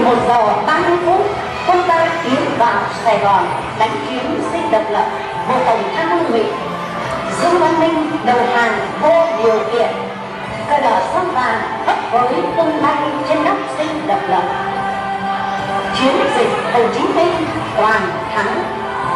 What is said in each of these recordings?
11 giờ 30 phút, quân ta tiến vào Sài Gòn đánh chiếm sinh độc lập, vô tổng tham ngụy. Dương Văn Minh đầu hàng vô điều kiện, cờ đỏ son vàng hất với tung bay trên nóc sinh độc lập. Chiến dịch Hồ Chí Minh toàn thắng.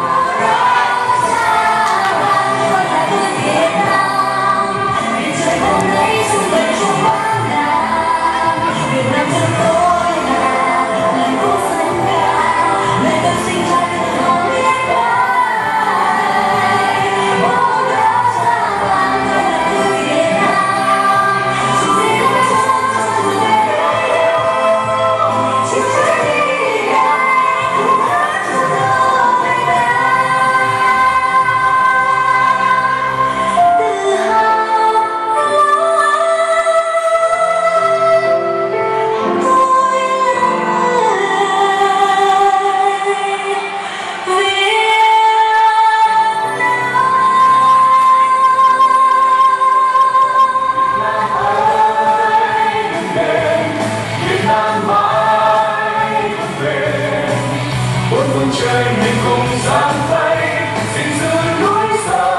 Trời mình cùng giang tay gìn giữ núi xa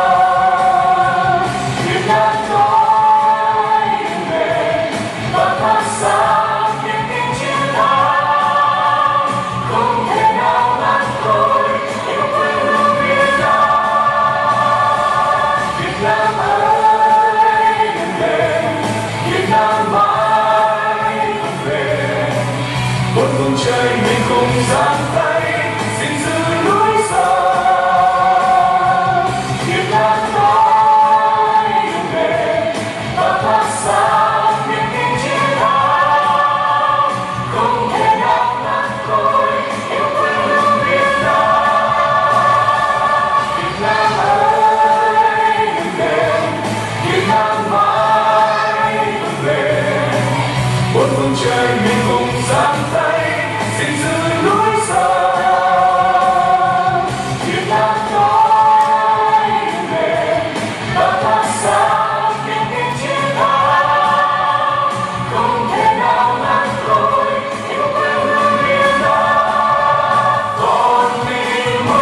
Việt Nam nói về và thoát xa niềm tin chiến thắng không thể nào ngăn thôi yêu quê hương Việt Nam ơi đừng về Việt Nam mãi về một vùng trời mình cùng giang tay trời mình cùng giang tay gìn giữ núi xa Việt Nam nói về và thoát xa niềm tin chiến thắng không thể nào ngăn thôi yêu quê hương Việt Nam còn mình muốn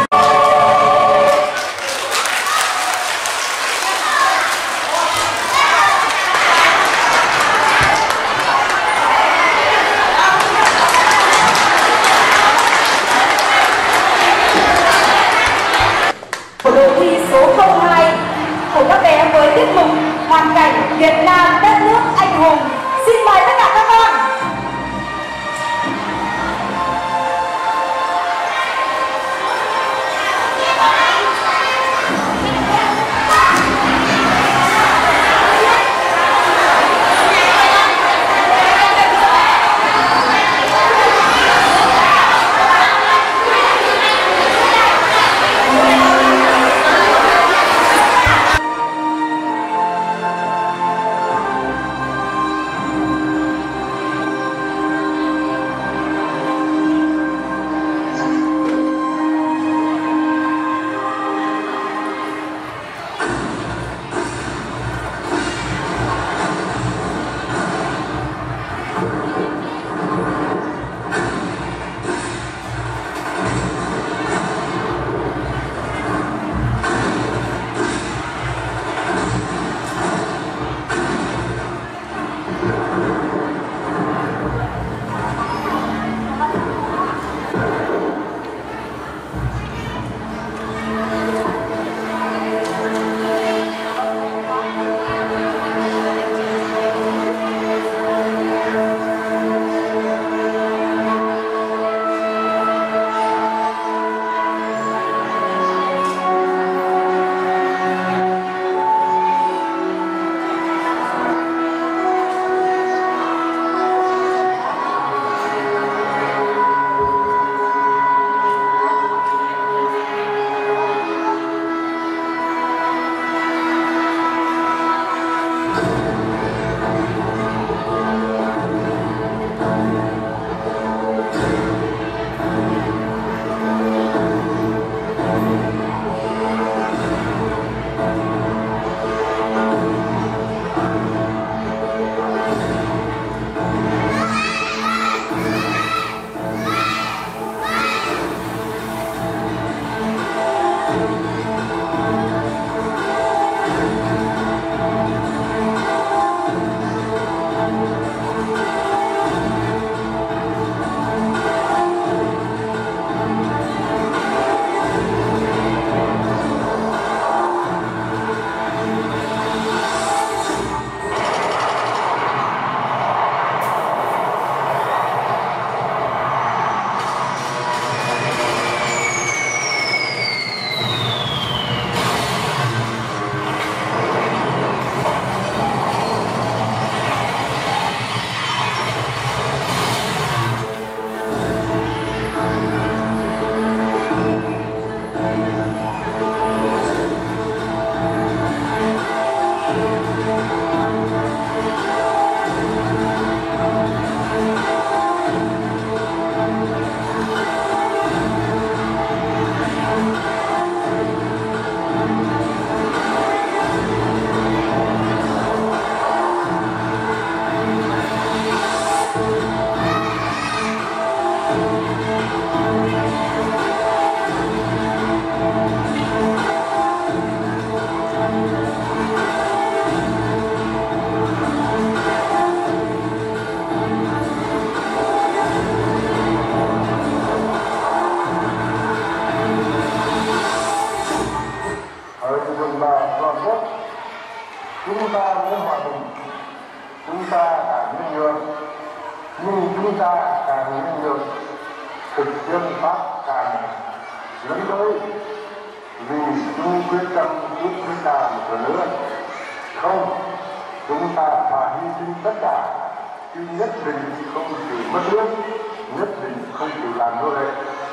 càng nhân được, thực dân Pháp càng lớn tới, vì luôn quyết tâm giúp chúng ta một lần nữa. Không, chúng ta phải hy sinh tất cả, chứ nhất định không chịu mất nước, nhất định không chịu làm nô lệ.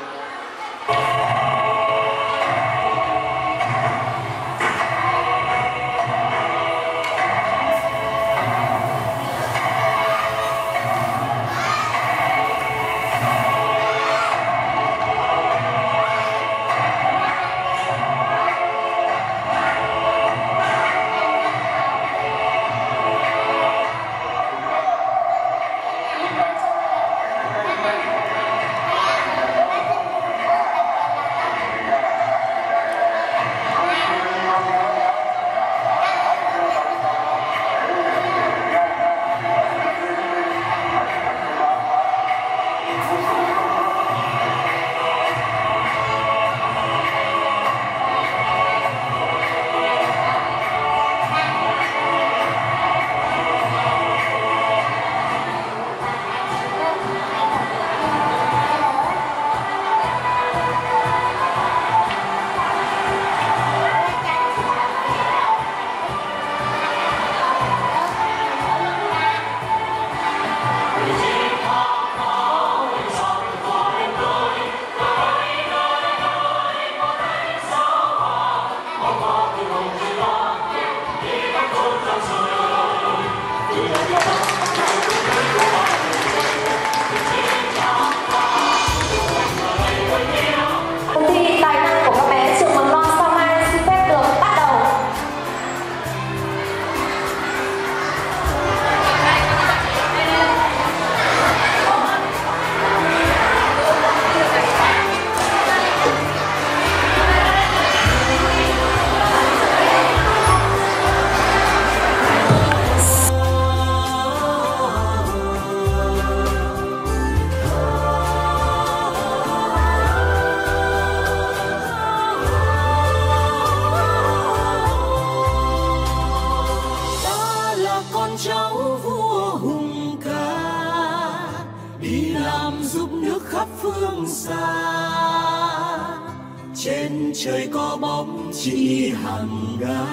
Trên trời có bóng chỉ hàng ga,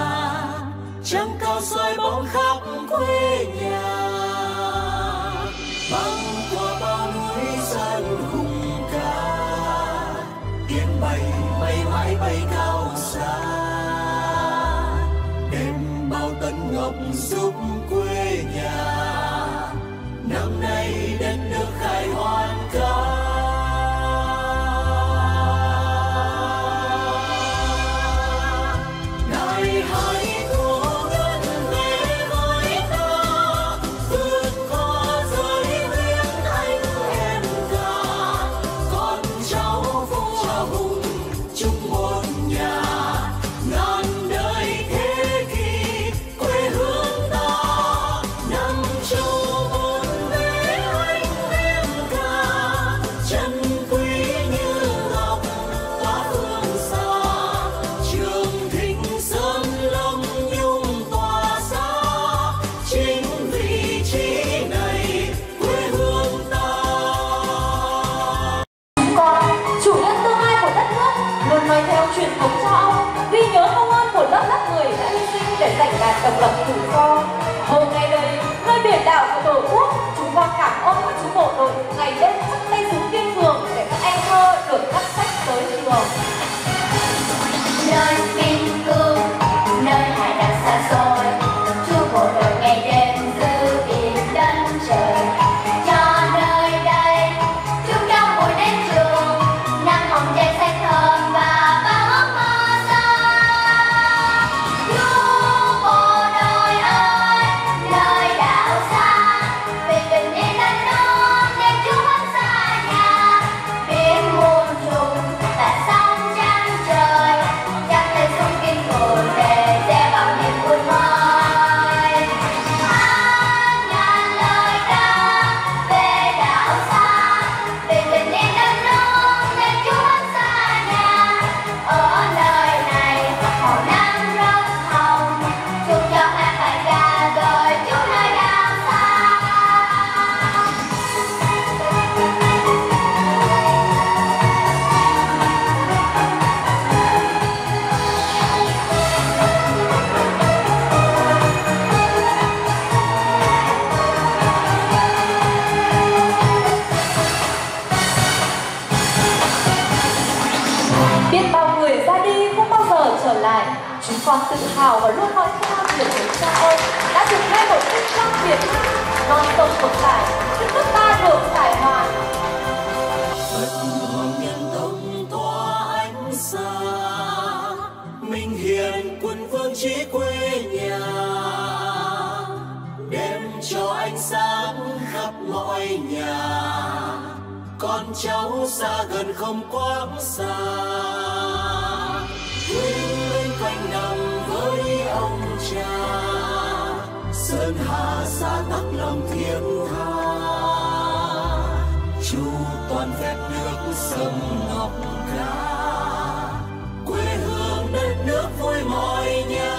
trăng cao soi bóng khắp quê nhà. Băng qua bao núi san hùng ca, tiếng bay bay mãi bay cao xa. Đêm bao tấn ngọc giúp quê nhà, năm nay đất nước khai hoan ca. Chúng con tự hào và luôn nói theo điều của cha ông đã dựng nên một tinh quang Việt Nam non sông của trải, giúp nước ta được giải hòa. Phật hoàng nhân tông tỏa ánh sáng, minh hiền quân vương trí quê nhà, đem cho ánh sáng khắp mọi nhà, con cháu xa gần không quãng xa. Huynh quanh nằm với ông cha, sơn hà xã tắc lòng thiên tha, chu toàn phép nước sông ngọc ca, quê hương đất nước vui mọi nhà.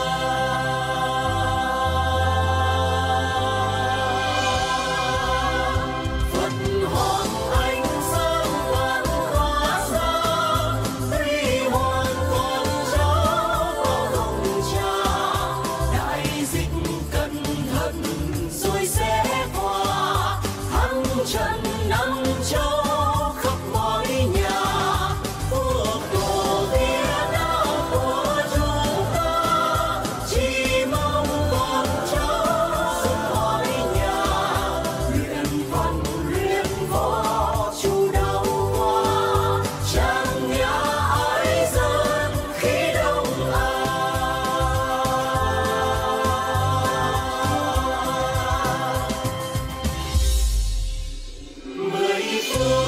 Trần năm châu khắp mọi nhà, quốc độ Việt Nam của chúng ta, chỉ mong con cháu sống mọi nhà, luyện văn luyện võ chu đáo hoa, chẳng nhà ai dân khi đông an. Mười phương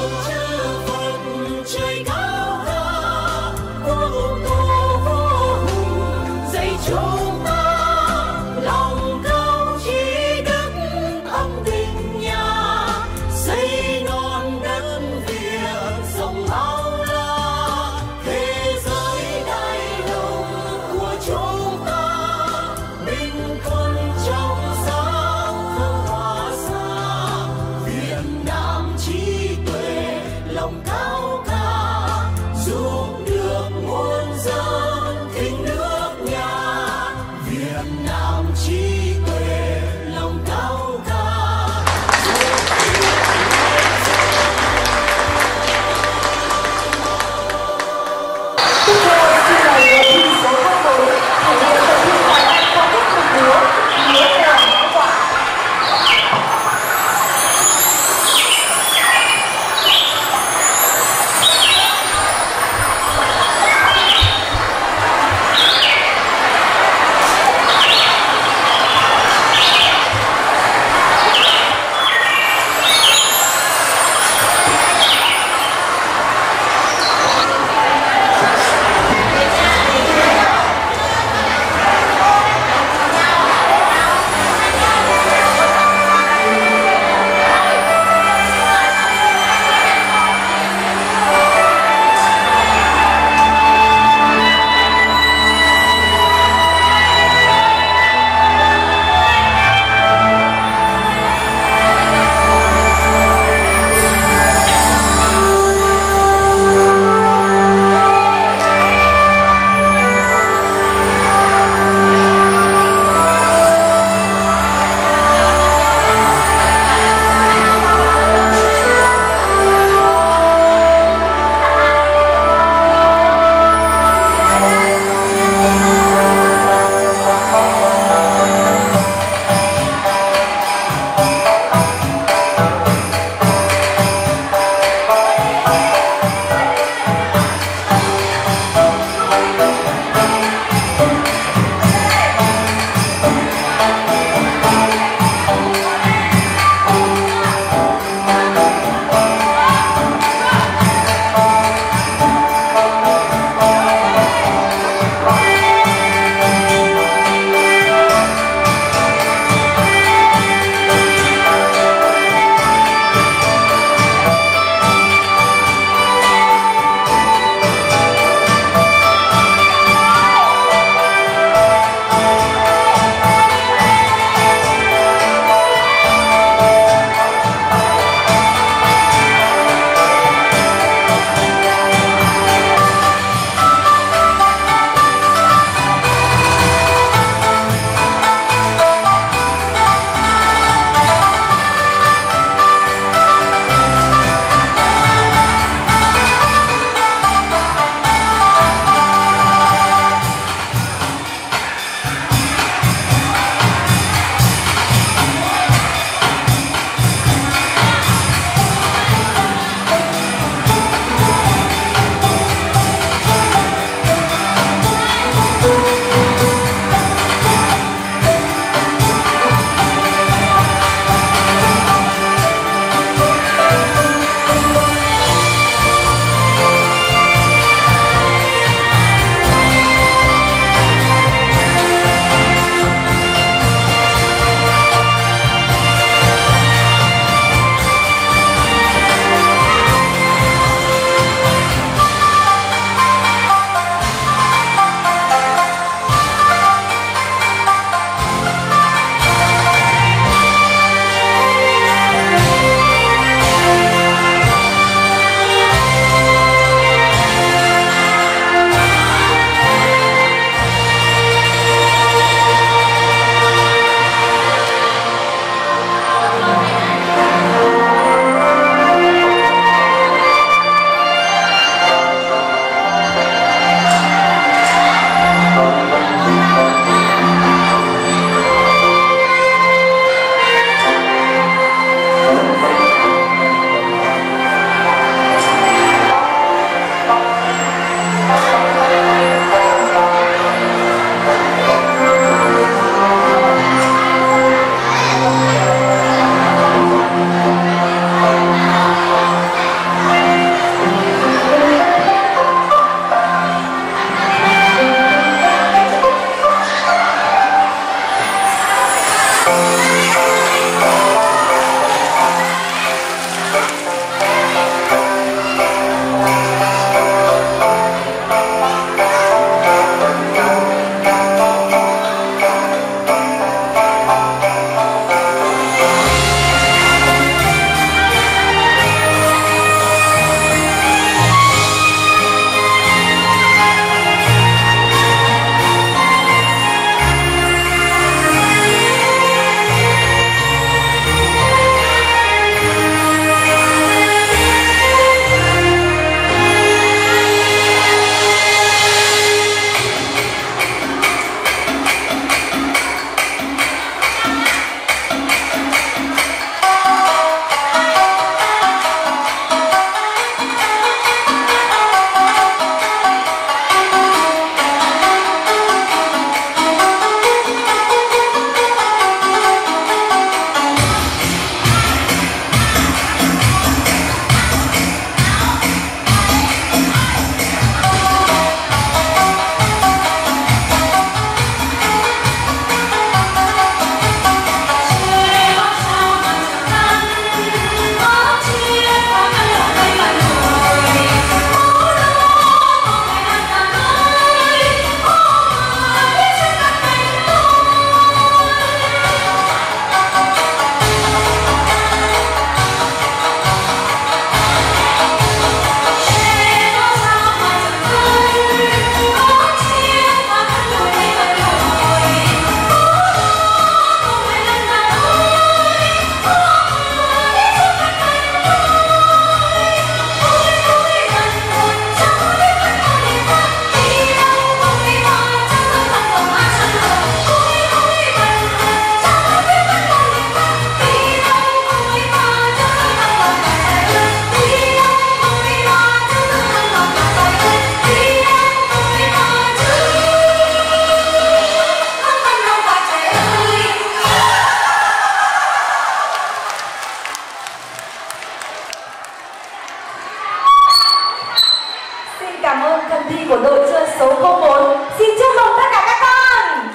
thi của đội chơi số 04. Xin chúc mừng tất cả các con.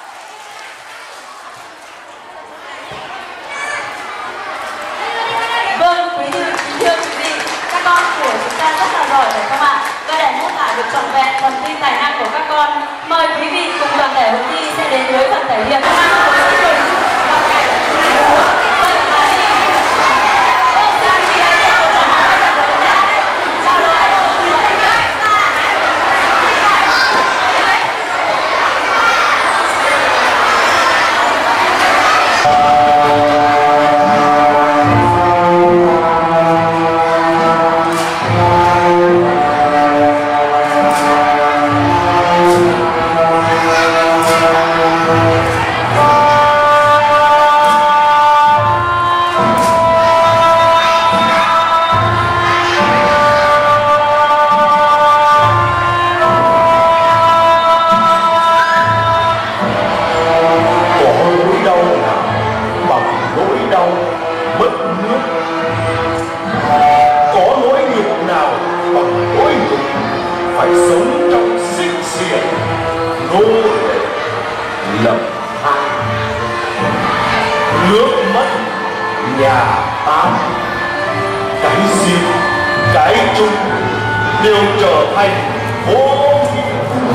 Vâng, quý thưa quý vị, các con của chúng ta rất là giỏi phải không ạ? Và để mô tả được trọn vẹn phần thi tài năng của các con, mời quý vị cùng đoàn thể hội thi sẽ đến với phần thể hiện. Phải sống trong xích xiển nô lệ lập hại, nước mất nhà tan, cái riêng cái chung đều trở thành vô nghĩa.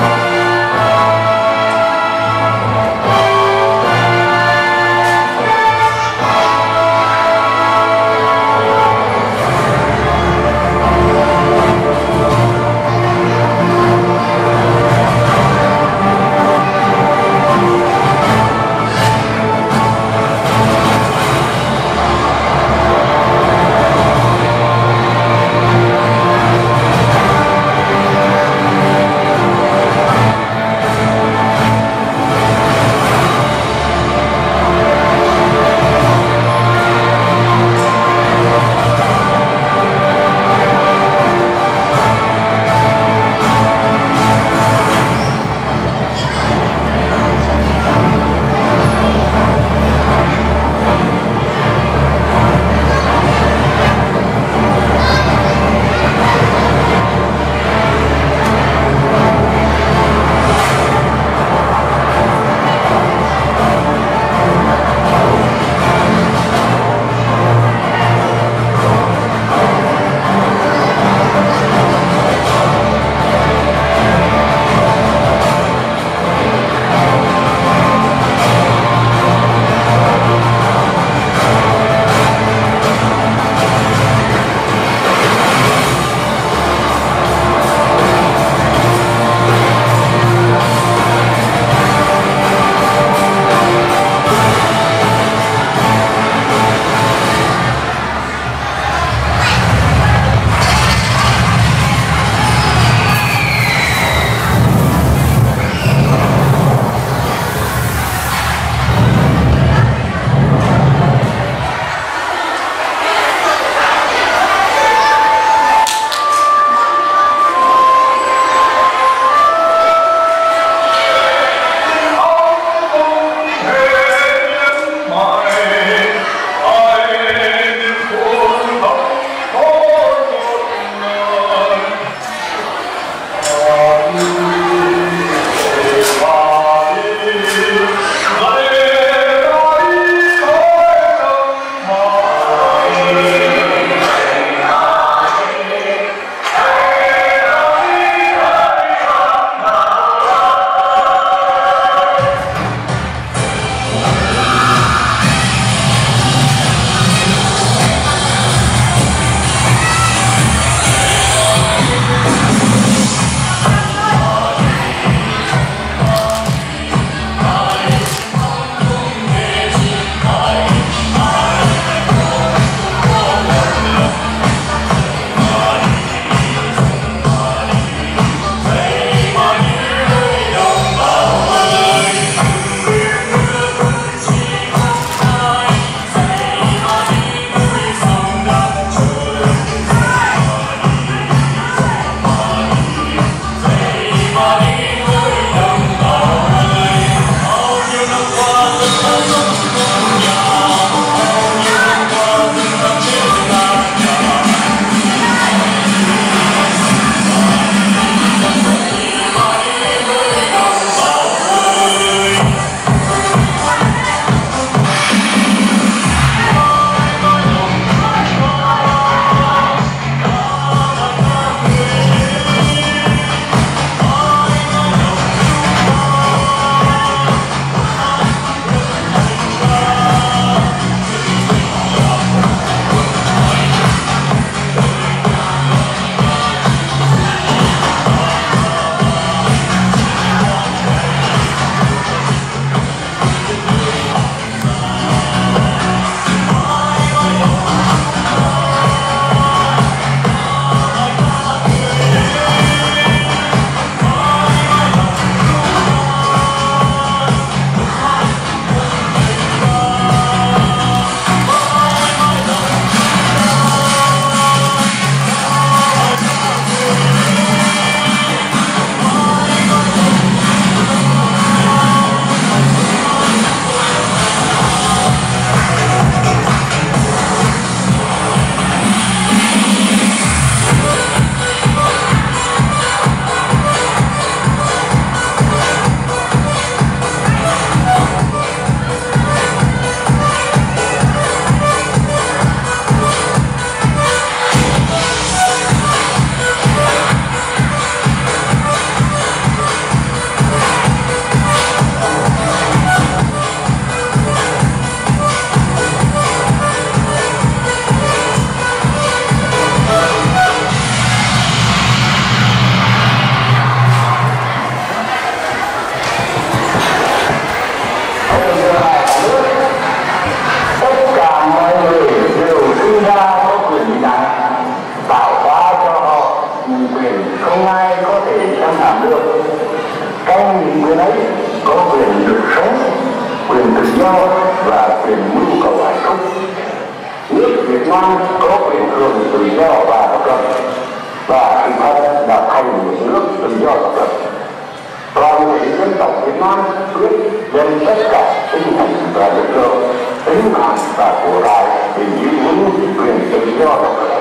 do và quyền mưu cầu hạnh phúc. Nước Việt Nam có quyền hưởng tự do và độc lập, và khi thân đã thành một nước tự do độc lập. Toàn thể dân tộc Việt Nam quyết dành tất cả tinh thần và lực lượng, tính mạng và của cải để giữ vững quyền tự do độc lập.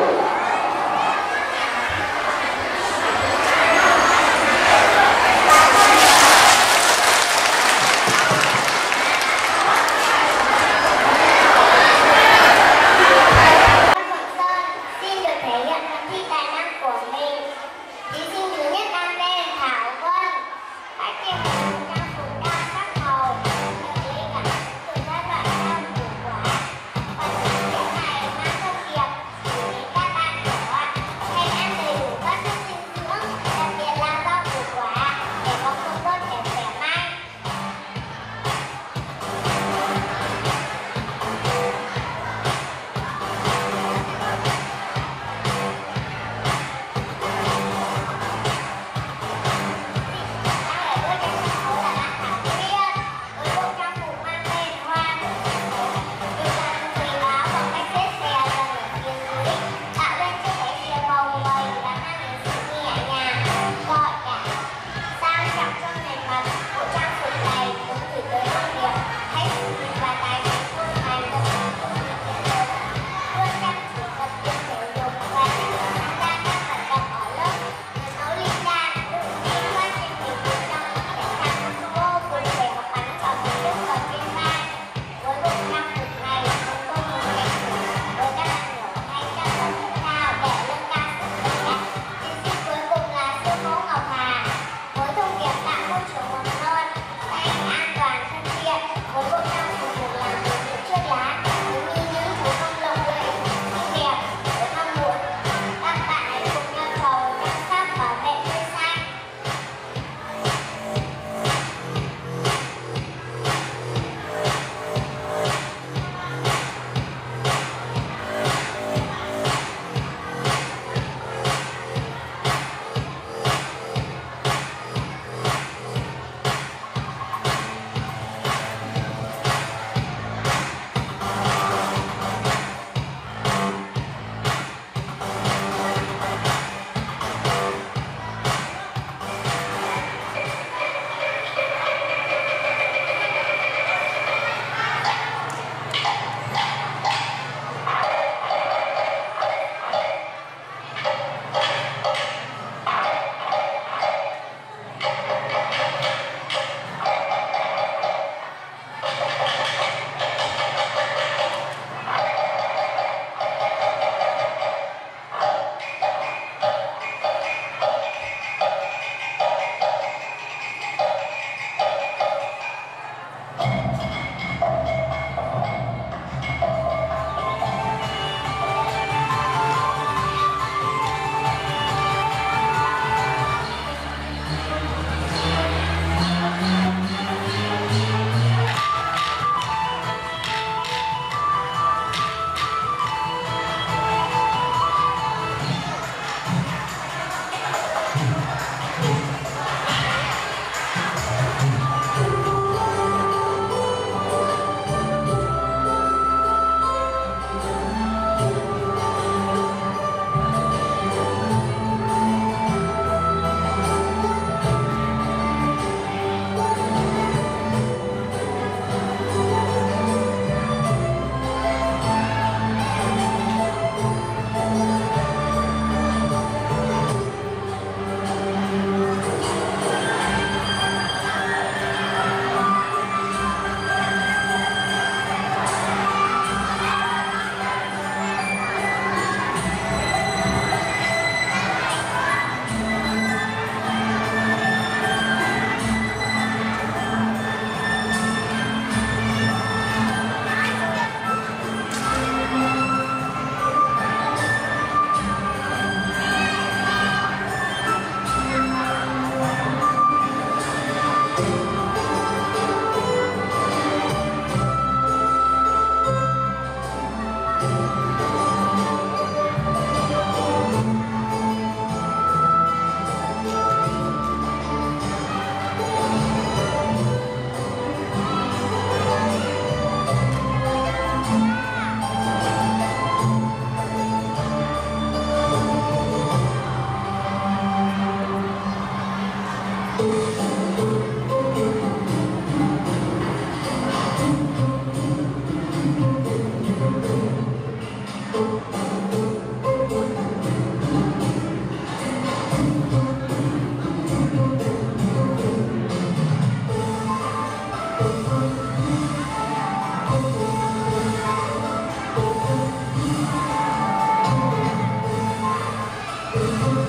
Hãy subscribe cho kênh Ghiền Mì Gõ để không bỏ lỡ